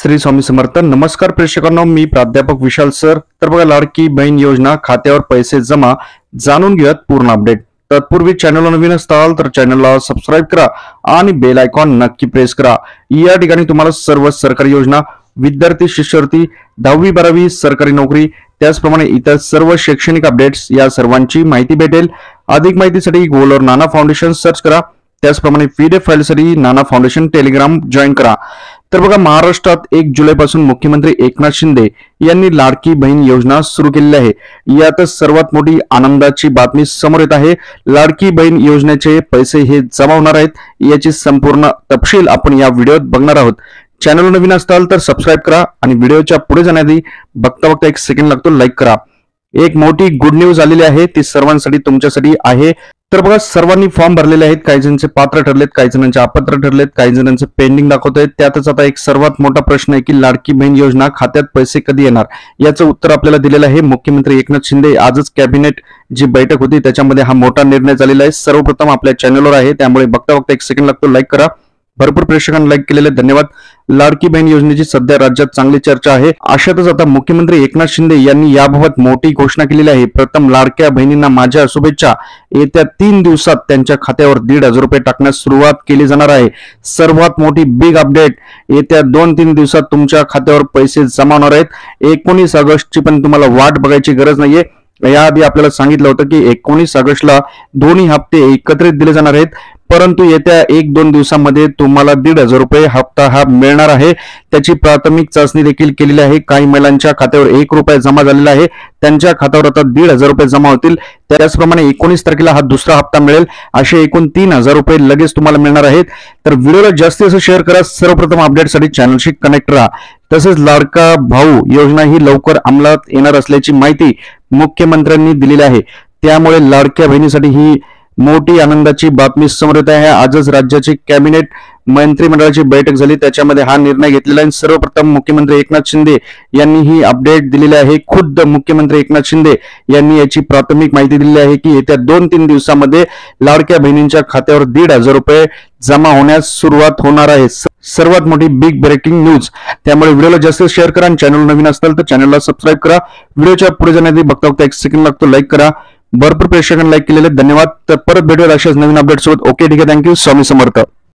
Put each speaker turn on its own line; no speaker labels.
श्री स्वामी समर्थ. नमस्कार प्रेक्षकांनो, मी प्राध्यापक विशाल सर. तर बघा, लाडकी बहीण योजना खात्यावर पैसे जमा जाणून घेऊयात पूर्ण अपडेट. तत्पूर्वी चॅनलला नवीन असाल तर चॅनलला सबस्क्राईब करा आणि बेल आयकॉन नक्की प्रेस करा. या ठिकाणी तुम्हाला सर्व सरकारी योजना, विद्यार्थी शिष्यवृत्ती, 10वी 12वी सरकारी नोकरी, त्याचप्रमाणे इतर सर्व शैक्षणिक अपडेट्स या सर्वांची माहिती भेटेल. अधिक माहितीसाठी गुगलवर नाना फाउंडेशन सर्च करा. त्याचप्रमाणे पीडीएफ फाईलसाठी नाना फाउंडेशन टेलिग्राम जॉईन करा. तर बघा, महाराष्ट्रात 1 जुलैपासून मुख्यमंत्री एकनाथ शिंदे यांनी लाडकी बहीण योजना सुरू केलेली आहे. यातच सर्वात मोठी आनंदाची बातमी समोर येत आहे. लाडकी बहीण योजनेचे पैसे हे जमा होणार आहेत. याची संपूर्ण तपशील आपण या व्हिडिओत बघणार आहोत. चॅनल नवीन असाल तर सबस्क्राईब करा आणि व्हिडिओच्या पुढे जाण्याआधी बघता 1 सेकंड लागतो, लाईक करा. एक मोठी गुड न्यूज आलेली आहे, ती सर्वांसाठी तुमच्यासाठी आहे. तर बघा, सर्वांनी फॉर्म भरलेले आहेत. काही जणांचे पात्र ठरलेत, काही जणांचे अपात्र ठरलेत, काही जणांचे पेंडिंग दाखवतोय. त्यातच आता एक सर्वात मोठा प्रश्न आहे की लाडकी बहीण योजना खात्यात पैसे कधी येणार, याचं उत्तर आपल्याला दिलेलं आहे. मुख्यमंत्री एकनाथ शिंदे आजच कॅबिनेट जी बैठक होती त्याच्यामध्ये हा मोठा निर्णय झालेला आहे. सर्वप्रथम आपल्या चॅनलवर आहे, त्यामुळे बघता 1 सेकंड लागतो, लाईक करा. भरपूर प्रेक्षकांनी लाईक केलेले, धन्यवाद. लाडकी बहीण योजनेची सध्या राज्यात चांगली चर्चा आहे. अशातच आता मुख्यमंत्री एकनाथ शिंदे यांनी याबाबत मोठी घोषणा केलेली आहे. प्रथम लाडक्या बहिणींना माझ्या शुभेच्छा. येत्या 3 दिवसात त्यांच्या खात्यावर 1,500 रुपये टाकण्यास सुरुवात केली जाणार आहे. सर्वात मोठी बिग अपडेट, येत्या 2-3 दिवसात तुमच्या खात्यावर पैसे जमा होणार आहेत. 19 ऑगस्टची पण तुम्हाला वाट बघायची गरज नाहीये. याआधी आपल्याला सांगितलं होतं की 19 ऑगस्टला दोन्ही हप्ते एकत्रित दिले जाणार आहेत, परंतु येत्या 1-2 दिवसांमध्ये तुम्हाला 1,500 रुपये हप्ता हा मिळणार आहे. त्याची प्राथमिक चाचणी देखील केलेली आहे. काही महिलांच्या खात्यावर 1 रुपया जमा झालेला आहे, त्यांच्या खात्यावर आता 1,500 रुपये जमा होतील. त्याचप्रमाणे 19 तारखेला हा दुसरा हप्ता मिळेल. असे एकूण 3,000 रुपये लगेच तुम्हाला मिळणार आहेत. तर व्हिडिओला जास्तीत जास्त शेअर करा. सर्वप्रथम अपडेटसाठी चॅनलशी कनेक्ट राहा. तसेच लाडका भाऊ योजना ही लवकर अंमलात येणार असल्याची माहिती मुख्यमंत्र्यांनी दिलेली आहे. त्यामुळे लाडक्या बहिणीसाठी ही मोठी आनंदाची बातमी समोर येत आहे. आजच राज्याची कॅबिनेट मंत्रिमंडळाची बैठक झाली, त्याच्यामध्ये हा निर्णय घेतलेला आहे. सर्वप्रथम मुख्यमंत्री एकनाथ शिंदे यांनी ही अपडेट दिलेली आहे. खुद्द मुख्यमंत्री एकनाथ शिंदे यांनी याची प्राथमिक माहिती दिलेली आहे की येत्या 2-3 दिवसामध्ये लाडक्या बहिणींच्या खात्यावर 1,500 रुपये जमा होण्यास सुरुवात होणार आहे. सर्वात मोठी बिग ब्रेकिंग न्यूज. त्यामुळे व्हिडिओला जास्त शेअर करा आणि चॅनल नवीन असाल तर चॅनलला सबस्क्राईब करा. व्हिडिओच्या पुढे जाण्याआधी बघता 1 सेकंड लागतो, लाईक करा. भरपूर प्रेक्षकांनी लाईक केलेले, धन्यवाद. तर परत भेटूया अशाच नवीन अपडेट सोबत. ओके, ठीक आहे, थँक्यू. स्वामी समर्थ.